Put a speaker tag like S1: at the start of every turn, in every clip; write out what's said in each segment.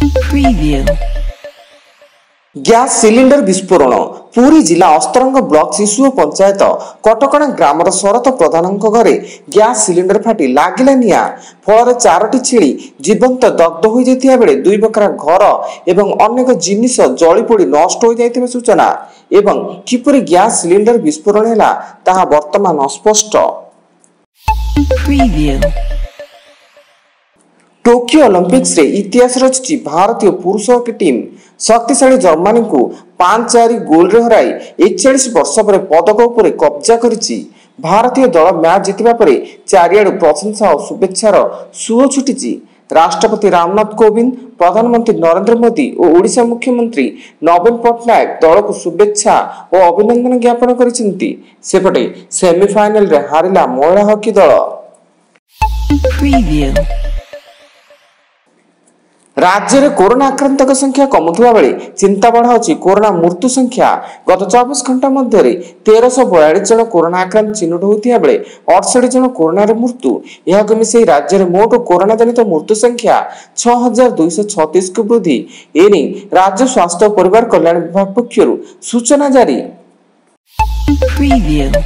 S1: Preview.
S2: Gas cylinder ବିସ୍ଫୋରଣ ପୁରୀ ଜିଲ୍ଲା Astaranga block ଶିଶୁ ଓ ପଞ୍ଚାୟତ କଟକଣା ଗ୍ରାମର ଶରତ ପ୍ରଧାନଙ୍କ ଘରେ ଗ୍ୟାସ୍ ସିଲିଣ୍ଡର ଫାଟି ଲାଗିଲା ନିଆଁ। ଫଳରେ 4ଟି ଛେଳି ଜୀବନ୍ତ ଦଗ୍ଧ ହୋଇଯାଇଥିବା ବେଳେ 2 ବଖରା ଘର ଏବଂ ଅନେକ ଜିନିଷ ଜଳିପୋଡ଼ି ନଷ୍ଟ ହୋଇଯାଇଥିବା ସୂଚନା। ଏବଂ କିପରି ଗ୍ୟାସ୍ ସିଲିଣ୍ଡର ବିସ୍ଫୋରଣ ହେଲା ତାହା ବର୍ତ୍ତମାନ ଅସ୍ପଷ୍ଟ।
S1: Preview.
S2: टोकियो ओलंपिक्स रे इतिहास रचिछि भारतीय पुरुष हॉकी टीम। शक्तिशाली जर्मनी को 5-4 गोल रे हराई 41 वर्ष पर पदक उपरे कब्जा करिछि। भारतीय दल मैच जितिबा परे चारियाडु प्रशंसा और शुभेच्छार सुओ छुटिछि। राष्ट्रपति रामनाथ कोविंद, प्रधानमंत्री नरेंद्र मोदी और ओडिशा मुख्यमंत्री नवीन पट्टनायक दल को शुभेच्छा और अभिनंदन ज्ञापन करिसेंति। सेपटे सेमीफाइनल रे हारिला महिला हॉकी दल।
S1: Preview.
S2: राज्य में कोरोना आक्रांत संख्या कमुवा बेले चिंता बढ़ाऊँच कोरोना मृत्यु संख्या। गत 24 घंटा मध्य 1342 जन कोरोना आक्रांत चिन्हित होता बेले 68 जन कोरोना मृत्यु। यह मिसई राज्य में मोट कोरोना जनित मृत्यु संख्या 6236 को वृद्धि। एने राज्य स्वास्थ्य और परिवार कल्याण विभाग पक्षर सूचना जारी।
S1: Preview.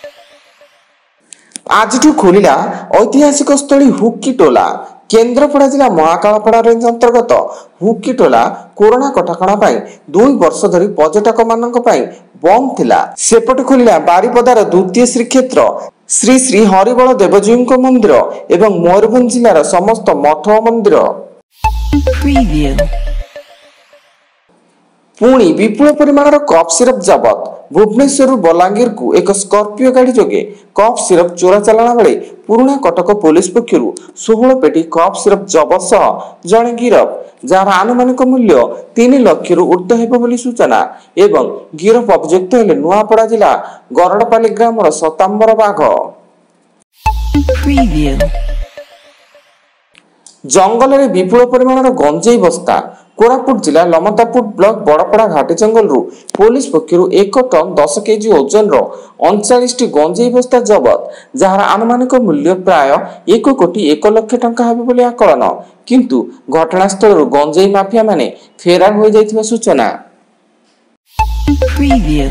S2: आज खोलिला ऐतिहासिक स्थली हुक्कीटोला। केन्द्रापड़ा जिला महाकालपड़ा रेंज अंतर्गत हुक्कीटोला कोरोना कटकणा 2 वर्ष धरी पर्यटक मानक बंद थिला। सेपटे खोलिला बारिपदार द्वितीय श्रीक्षेत्र श्री श्री हरिबल देवजी मंदिर एवं मयूरभंज जिलार समस्त मठ मंदिर।
S1: Preview.
S2: पुणी विपुल परिमाणर कफ सिरप जबत। भुवनेश्वर बलांगीर को एक स्कॉर्पियो गाड़ी जोगे कफ सिरप चोरा चलाना बेले पुराना कटक पुलिस पक्षर 16 पेटी कफ सिरप जबत सह जड़े गिरफ, जार आनुमानिक मूल्य 3 लाख रु ऊर्ध्व हेब बोली सूचना। एवं गिरफ अभियुक्त हेले नुआपड़ा जिला गरड़पाली ग्रामर सतांबर बाघ।
S1: Preview.
S2: जंगल में विपुल परिमाणर गंजेई बस्ता। कोरापुट जिला लमतापुर ब्लॉक बड़पड़ा घाटी जंगल पुलिस पक्षर 1 टन 10 केजी ओजन 39 टी गंजेई बस्ता जबत, जार आनुमानिक मूल्य प्राय 1 कोटी 1 लाख टंका हेबे बोली आकलन। किंतु घटनास्थल गंजेई माफिया माने फेरार हो जाइथिबा सूचना।
S1: Preview.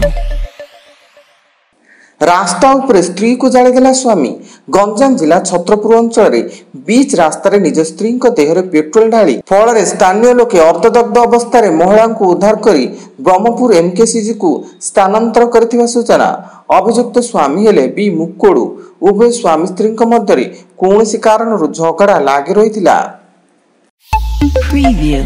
S2: रास्ता उपरे स्त्री को जालीदेला स्वामी। गंजाम जिला छत्रपुर अंचल बीच रास्तार निज स्त्री देहरे पेट्रोल ढाली फल स्थानीय लोके अर्धदग्ध अवस्था महिला को उद्धार करी ब्रह्मपुर एमकेसीजी को स्थानांतर करथिबा सूचना। अभियुक्त स्वामी हेले बी मुक्कोडू। उभय स्वामी स्त्री मध्य कौनसी कारणरू झगड़ा लागी रहिथिला।
S1: Preview.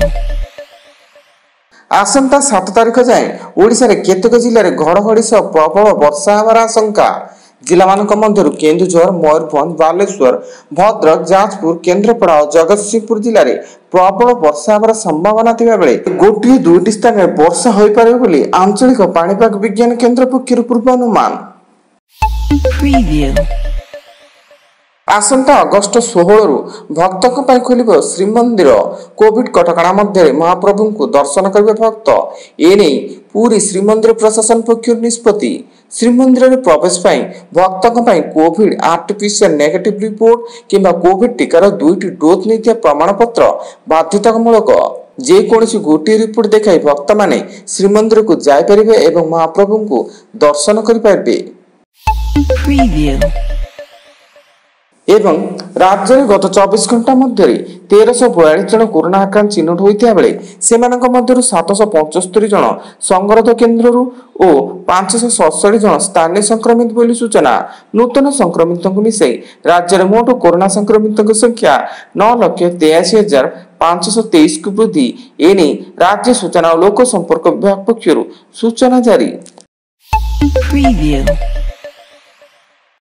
S2: आसंता 7 तारिख जाए ओडिशा रे केतक जिले में घड़घड़ी सह प्रबल वर्षा होवार आशंका। जिला मानक मध्यरु केन्दुझर, मयूरभंज, बालेश्वर, भद्रक, जाजपुर, केन्द्रापड़ा और जगतसिंहपुर जिले में प्रबल वर्षा होवार संभावना थिबा बेले 1-2 स्थान में वर्षा होई पारे बोली आंचलिक पाणीपाग विज्ञान केन्द्र पक्षर पूर्वानुमान।
S1: Preview.
S2: आसंता अगस्ट 16 रु भक्तों पर खोलिब श्रीमंदिर। कोविड कटकणा मध्य महाप्रभु को दर्शन करिबे भक्त। एने पूरी श्रीमंदिर प्रशासन पक्षर निष्पत्ति। श्रीमंदिर में प्रवेश भक्तों कोविड आरटीपीसीआर नेगेटिव रिपोर्ट किंबा कोविड टीकार 2टी डोज नहीं प्रमाण पत्र बाध्यतामूलक। जेकोसी गोटे रिपोर्ट देखाई भक्त माने श्रीमंदिर को जाइपारे एवं महाप्रभु को दर्शन करें।
S1: Preview.
S2: एवं राज्य में गत 24 घंटा मध्य 1342 जन कोरोना आक्रांत चिन्हित होता बेले से 775 जन संगरोध केन्द्र और 567 जन स्थानीय संक्रमित बोली सूचना। नूतन संक्रमित मिसई राज्य में मोट कोरोना संक्रमित संख्या 9,83,523 को वृद्धि। एने राज्य सूचना और लोक संपर्क विभाग पक्षर सूचना जारी।
S1: Preview.